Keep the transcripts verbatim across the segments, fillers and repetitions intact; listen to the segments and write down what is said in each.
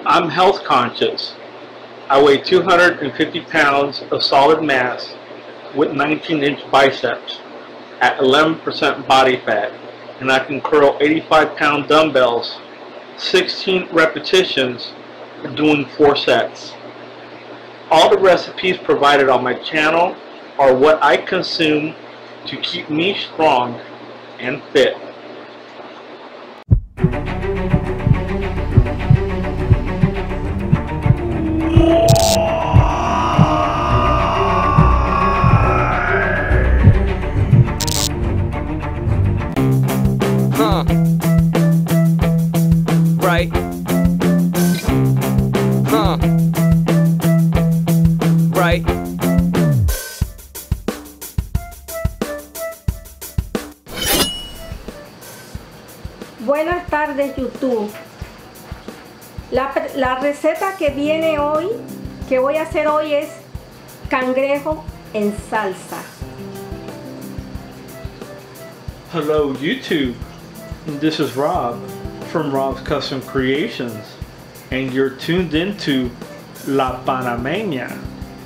I'm health conscious. I weigh two hundred fifty pounds of solid mass with nineteen inch biceps at eleven percent body fat, and I can curl eighty-five pound dumbbells, sixteen repetitions, doing four sets. All the recipes provided on my channel are what I consume to keep me strong and fit. Huh. Right. Huh. Right. Buenas tardes, YouTube. La, la receta que viene hoy, que voy a hacer hoy, es cangrejo en salsa. Hello YouTube, this is Rob from Rob's Custom Creations, and you're tuned into La Panameña.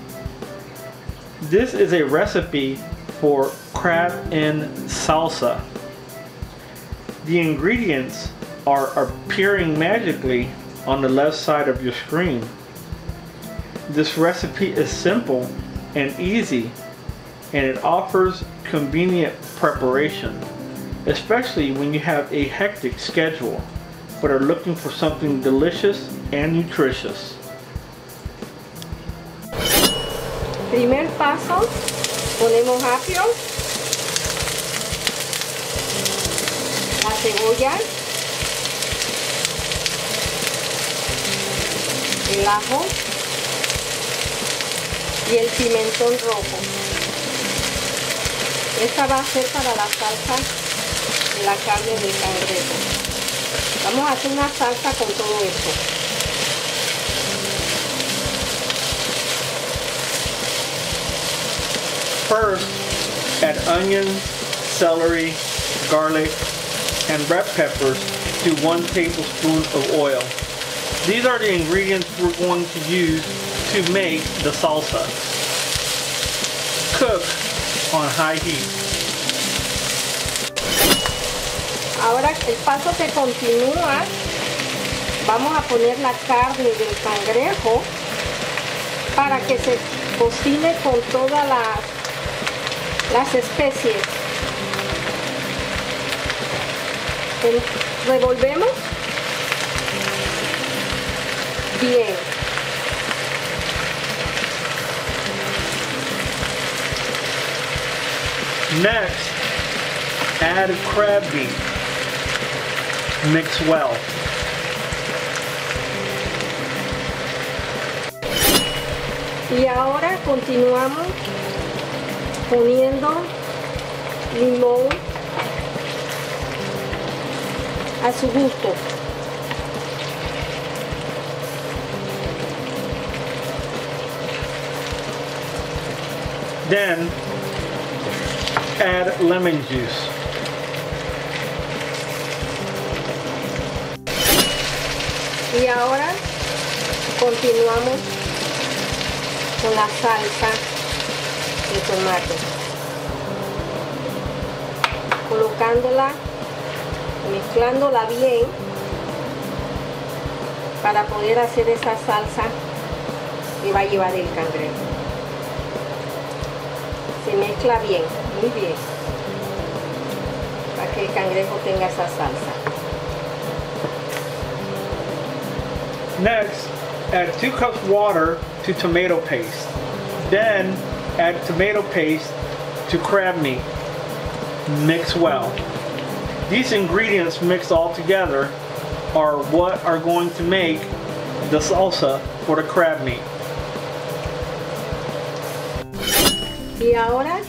This is a recipe for crab in salsa. The ingredients are appearing magically on the left side of your screen. This recipe is simple and easy, and it offers convenient preparation, especially when you have a hectic schedule but are looking for something delicious and nutritious. Primer paso, ponemos apio, la cebolla, el ajo y el pimentón rojo. Esta va a ser para la salsa de la carne del cangrejo. Vamos a hacer una salsa con todo esto. First, add onions, celery, garlic, and red peppers to one tablespoon of oil. These are the ingredients we're going to use to make the salsa. Cook on high heat. Ahora el paso que continúa, vamos a poner la carne del cangrejo para que se cocine con todas las, las especies. Revolvemos bien. Next, add crab meat. Mix well. Y ahora continuamos poniendo limón a su gusto. Then add lemon juice. Y ahora continuamos con la salsa de tomate, colocándola, mezclándola bien para poder hacer esa salsa que va a llevar el cangrejo. Se mezcla bien, muy bien, para que el cangrejo tenga esa salsa. Next, add two cups water to tomato paste. Then add tomato paste to crab meat. Mix well. These ingredients mixed all together are what are going to make the salsa for the crab meat. Y ahora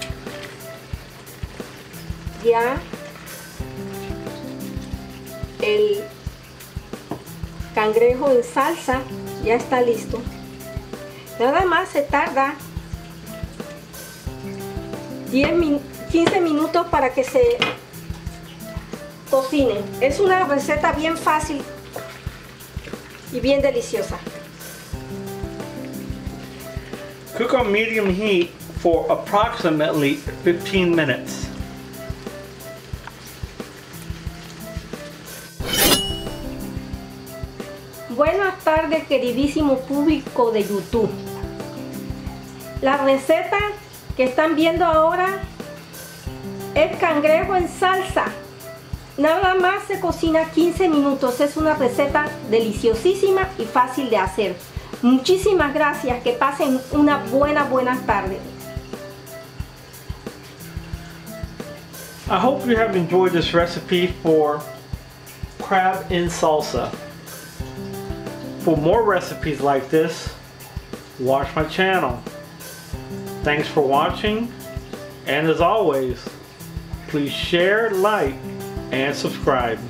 ya el cangrejo en salsa ya está listo. Nada más se tarda diez, quince minutos para que se cocine. Es una receta bien fácil y bien deliciosa. Cook on medium heat for approximately fifteen minutes. Buenas tardes, queridísimo público de YouTube. La receta que están viendo ahora es cangrejo en salsa. Nada más se cocina quince minutos. Es una receta deliciosísima y fácil de hacer. Muchísimas gracias. Que pasen una buena, buena tarde. I hope you have enjoyed this recipe for crab in salsa. For more recipes like this, watch my channel. Thanks for watching, and as always, please share, like, and subscribe.